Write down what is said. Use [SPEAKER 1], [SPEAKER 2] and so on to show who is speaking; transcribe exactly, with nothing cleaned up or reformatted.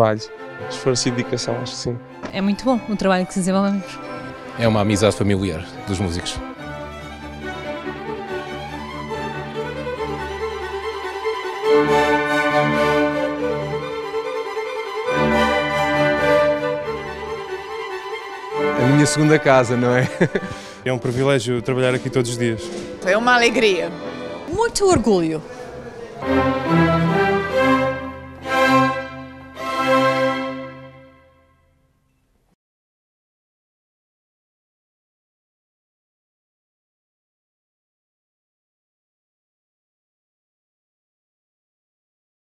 [SPEAKER 1] trabalho, esforço e dedicação, acho que sim.
[SPEAKER 2] É muito bom o trabalho que desenvolvemos.
[SPEAKER 3] É uma amizade familiar dos músicos.
[SPEAKER 4] A minha segunda casa, não é?
[SPEAKER 5] É um privilégio trabalhar aqui todos os dias.
[SPEAKER 6] É uma alegria.
[SPEAKER 7] Muito orgulho.